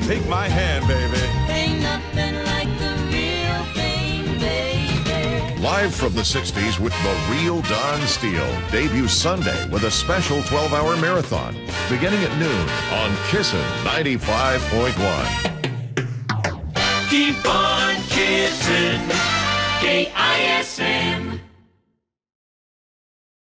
Take my hand, baby. Ain't nothing like the real thing, baby. Live from the 60s with the Real Don Steele. Debuts Sunday with a special 12-hour marathon beginning at noon on KISN 95.1. Keep on kissing, KISN.